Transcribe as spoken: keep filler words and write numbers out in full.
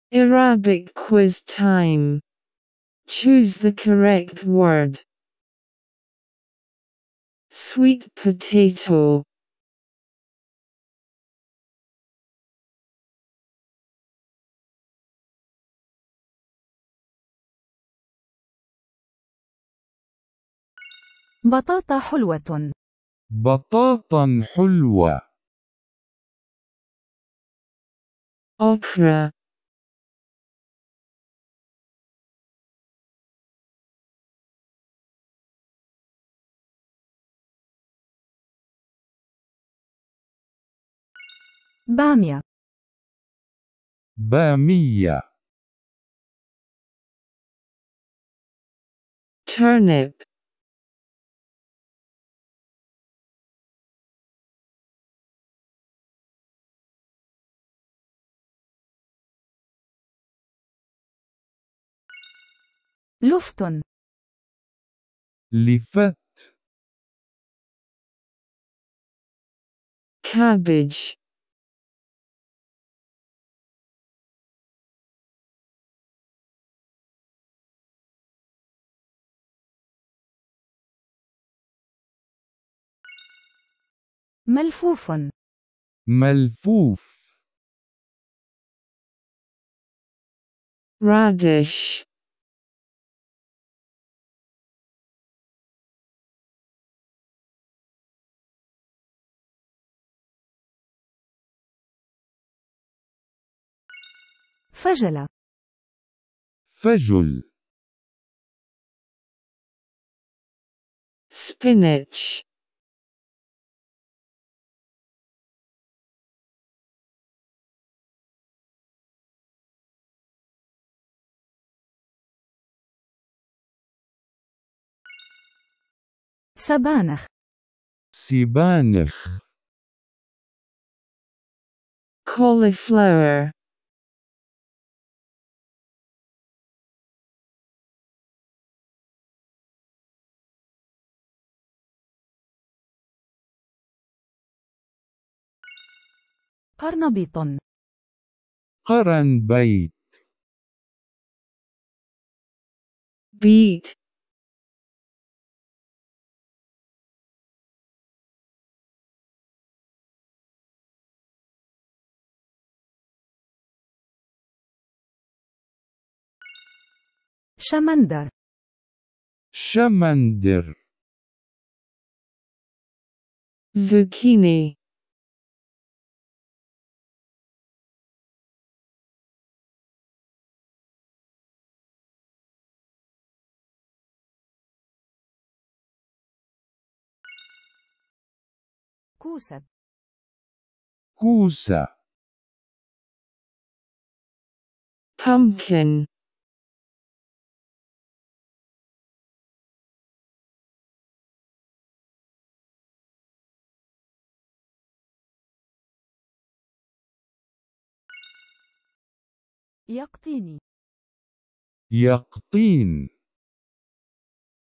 Arabic quiz time. Choose the correct word. Sweet potato. بطاطا حلوة. بطاطا حلوة. Okra. بامية. بامية. Turnip. لفت. لفت. Cabbage. ملفوف. ملفوف. Radish. فجل. فجل. Spinach. سبانخ. سبانخ. Cauliflower. قرنبيط. قرنبيط. Beet. شمندر. شمندر. Zucchini. كوسة. كوسة. Pumpkin. يقطيني. يقطين.